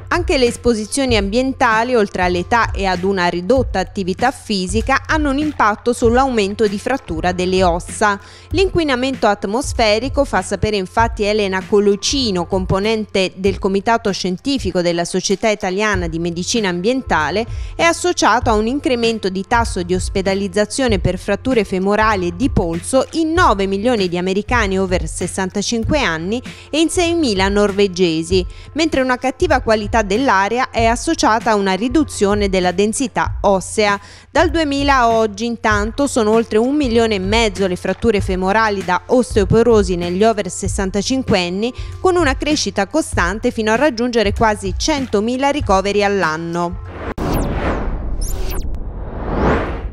Anche le esposizioni ambientali, oltre all'età e ad una ridotta attività fisica, hanno un impatto sull'aumento di frattura delle ossa. L'inquinamento atmosferico, fa sapere infatti Elena Colocino, componente del comitato scientifico della Società Italiana di Medicina Ambientale, è associato a un incremento di tasso di ospedalizzazione per fratture femorali e di polso in 9 milioni di americani over 65 anni e in 6.000 norvegesi, mentre una cattiva qualità dell'aria è associata a una riduzione della densità ossea. Dal 2000 a oggi, intanto, sono oltre 1,5 milioni le fratture femorali da osteoporosi negli over 65 anni, con una crescita costante fino a raggiungere quasi 100.000 ricoveri all'anno.